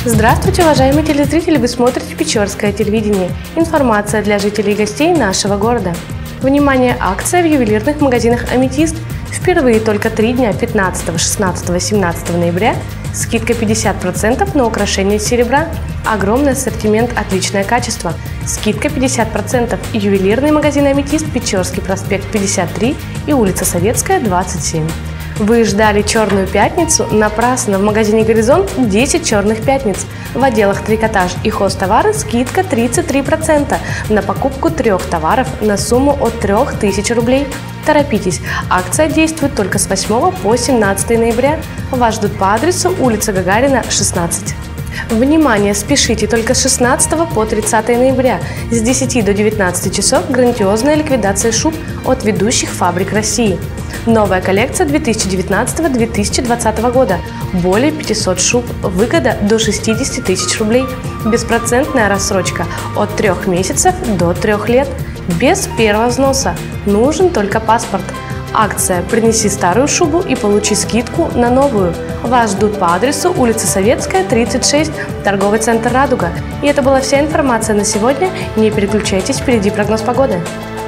Здравствуйте, уважаемые телезрители! Вы смотрите Печорское телевидение. Информация для жителей и гостей нашего города. Внимание! Акция в ювелирных магазинах «Аметист». Впервые только 3 дня 15, 16, 17 ноября. Скидка 50% на украшения из серебра. Огромный ассортимент, отличное качество. Скидка 50%. Ювелирный магазин «Аметист», Печорский проспект 53 и улица Советская, 27. Вы ждали Черную пятницу? Напрасно! В магазине «Горизонт» 10 черных пятниц. В отделах трикотаж и хозтовары скидка 33% на покупку 3 товаров на сумму от 3000 рублей. Торопитесь! Акция действует только с 8 по 17 ноября. Вас ждут по адресу улица Гагарина, 16. Внимание! Спешите! Только с 16 по 30 ноября с 10 до 19 часов грандиозная ликвидация шуб от ведущих фабрик России. Новая коллекция 2019-2020 года. Более 500 шуб. Выгода до 60 тысяч рублей. Беспроцентная рассрочка от 3 месяцев до 3 лет. Без первого взноса. Нужен только паспорт. Акция «Принеси старую шубу и получи скидку на новую». Вас ждут по адресу улица Советская, 36, торговый центр «Радуга». И это была вся информация на сегодня. Не переключайтесь, впереди прогноз погоды.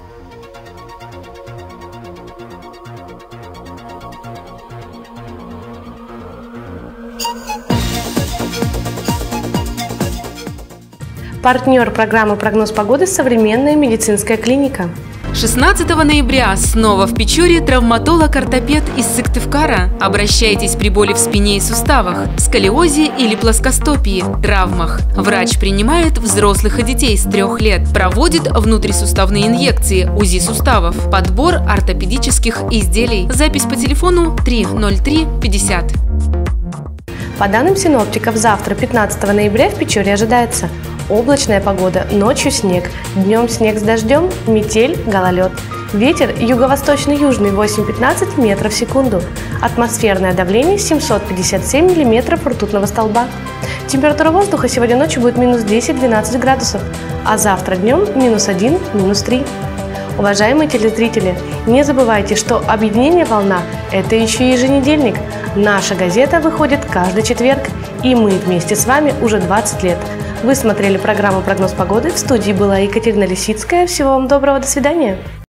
Партнер программы «Прогноз погоды» – современная медицинская клиника. 16 ноября снова в Печоре травматолог-ортопед из Сыктывкара. Обращайтесь при боли в спине и суставах, сколиозе или плоскостопии, травмах. Врач принимает взрослых и детей с 3 лет. Проводит внутрисуставные инъекции, УЗИ суставов, подбор ортопедических изделий. Запись по телефону 303 50. По данным синоптиков, завтра, 15 ноября, в Печоре ожидается облачная погода, ночью снег, днем снег с дождем, метель, гололед. Ветер юго-восточно-южный 8-15 метров в секунду. Атмосферное давление 757 миллиметров ртутного столба. Температура воздуха сегодня ночью будет минус 10-12 градусов, а завтра днем минус 1, минус 3. Уважаемые телезрители, не забывайте, что объединение «Волна» – это еще и еженедельник. Наша газета выходит каждый четверг, и мы вместе с вами уже 20 лет. Вы смотрели программу «Прогноз погоды». В студии была Екатерина Лисицкая. Всего вам доброго, до свидания.